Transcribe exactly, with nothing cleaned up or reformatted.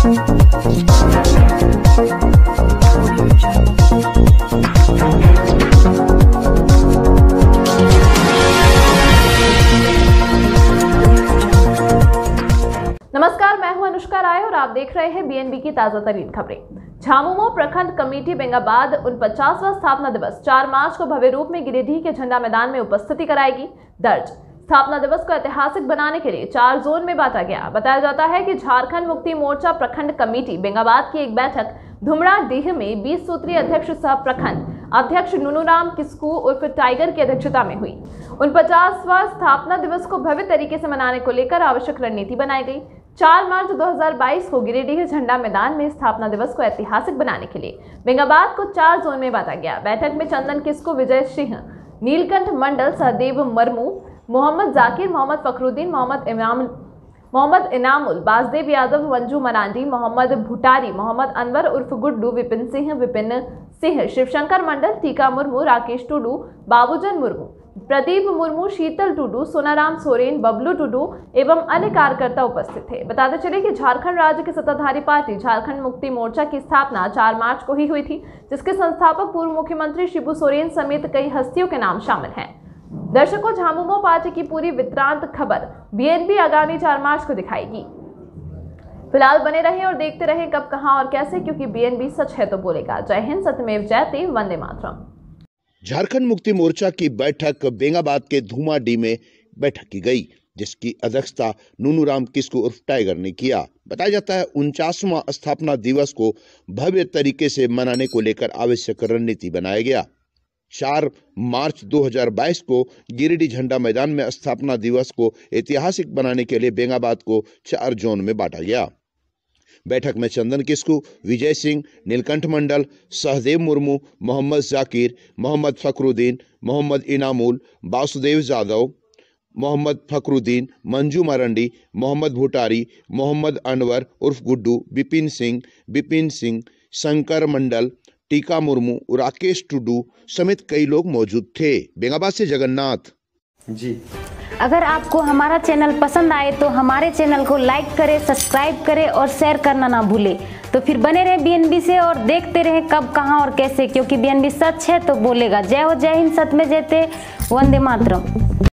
नमस्कार, मैं हूं अनुष्का राय और आप देख रहे हैं बीएनबी की ताजा तरीन खबरें। झामुमो प्रखंड कमेटी बेंगाबाद उनपचासवां स्थापना दिवस चार मार्च को भव्य रूप में गिरिडीह के झंडा मैदान में उपस्थिति कराएगी। दर्ज स्थापना दिवस को ऐतिहासिक बनाने के लिए चार जोन में बांटा गया। बताया जाता है कि झारखंड मुक्ति मोर्चा प्रखंड कमेटी बेंगाबाद की एक बैठक धुमराडीह में बीस सूत्रीय अध्यक्ष सह प्रखंड अध्यक्ष नुनुराम किस्कू उर्फ टाइगर की अध्यक्षता में हुई। उनपचासवां स्थापना दिवस को भव्य तरीके से मनाने को लेकर आवश्यक रणनीति बनाई गई। चार मार्च दो हज़ार बाईस को गिरिडीह झंडा मैदान में स्थापना दिवस को ऐतिहासिक बनाने के लिए बेंगाबाद को चार जोन में बांटा गया। बैठक में चंदन किस्कू, विजय सिंह, नीलकंठ मंडल, सहदेव मरमू, मोहम्मद जाकिर, मोहम्मद फखरुद्दीन, मोहम्मद इमाम मोहम्मद इनामुल, बासदेव यादव, मंजू मरांडी, मोहम्मद भुटारी, मोहम्मद अनवर उर्फ गुड्डू, विपिन सिंह, विपिन सिंह, शिवशंकर मंडल, टीका मुर्मू, राकेश टुडू, बाबूजन मुर्मू, प्रदीप मुर्मू, शीतल टुडू, सोनाराम सोरेन, बबलू टुडू एवं अन्य कार्यकर्ता उपस्थित थे। बताते चले कि झारखंड राज्य की सत्ताधारी पार्टी झारखंड मुक्ति मोर्चा की स्थापना चार मार्च को ही हुई थी, जिसके संस्थापक पूर्व मुख्यमंत्री शिबू सोरेन समेत कई हस्तियों के नाम शामिल हैं। दर्शकों, झामुमो पार्टी की पूरी वित्रांत खबर बीएनबी आगामी चार मार्च को दिखाएगी। फिलहाल बने रहें और देखते रहें कब, कहां और कैसे, क्योंकि बीएनबी सच है तो बोलेगा। जय हिंद, सत्यमेव जयते, वंदे मातरम। झारखंड मुक्ति मोर्चा की बैठक बेंगाबाद के धुमाडी में बैठक की गई, जिसकी अध्यक्षता नुनुराम किस्कू उर्फ टाइगर ने किया। बताया जाता है उनचासवां स्थापना दिवस को भव्य तरीके से मनाने को लेकर आवश्यक रणनीति बनाया गया। चार मार्च दो हज़ार बाईस को गिरिडीह झंडा मैदान में स्थापना दिवस को ऐतिहासिक बनाने के लिए बेंगाबाद को चार जोन में बांटा गया। बैठक में चंदन किस्कू, विजय सिंह, नीलकंठ मंडल, सहदेव मुर्मू, मोहम्मद जाकिर, मोहम्मद फखरुद्दीन, मोहम्मद इनामुल, बासुदेव यादव, मोहम्मद फखरुद्दीन, मंजू मरांडी, मोहम्मद भुटारी, मोहम्मद अनवर उर्फ गुड्डू, विपिन सिंह, विपिन सिंह, शंकर मंडल, टीका मुर्मू, राकेश टुडू समेत कई लोग मौजूद थे। बेंगाबाद से जगन्नाथ जी। अगर आपको हमारा चैनल पसंद आए तो हमारे चैनल को लाइक करें, सब्सक्राइब करें और शेयर करना ना भूलें। तो फिर बने रहे बीएनबी से और देखते रहे कब, कहां और कैसे, क्योंकि बीएनबी सच है तो बोलेगा। जय हो, जय हिंद, सत्य में जयते, वंदे मातरम।